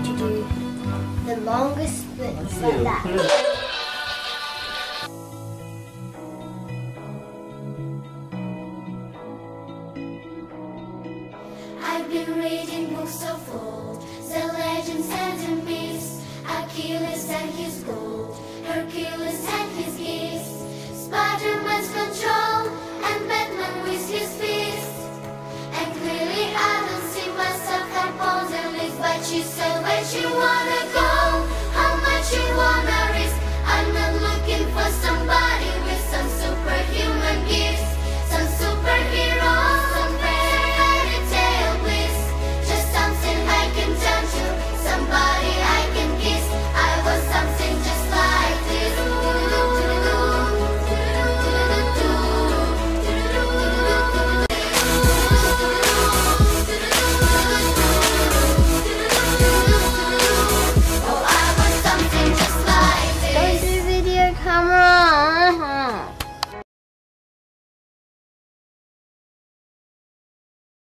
to do the longest splits like that. I've been reading books of old, the legends and the myths, Achilles and his gold, Hercules and